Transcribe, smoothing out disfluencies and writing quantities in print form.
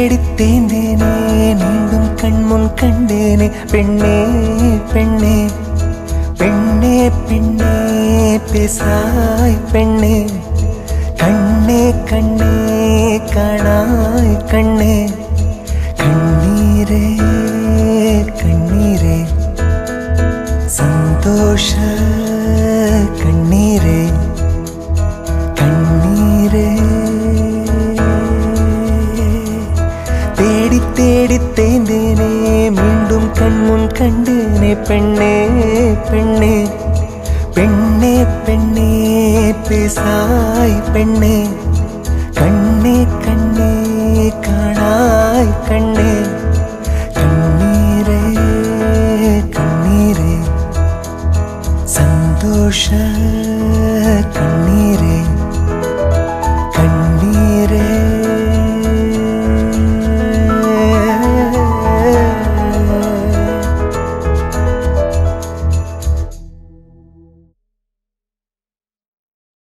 தேடி தேந்தேனே மீண்டும் கண்முன் கண்டேனே பெண்ணே பெண்ணே பெண்ணே பெண்ணே பேசாய் பெண்ணே கண்ணே கண்ணே காணாய் கண்ணே கண்ணீரே கண்ணீரே சந்தோஷ கண்ணீரே கண்ணீரே தேடி தேடி தேந்தேனே மீண்டும் கண்முன் கண்டேனே பெண்ணே பெண்ணே பெண்ணே பெண்ணே பேசாய் பெண்ணே கண்ணே கண்ணே காணாய் கண்ணே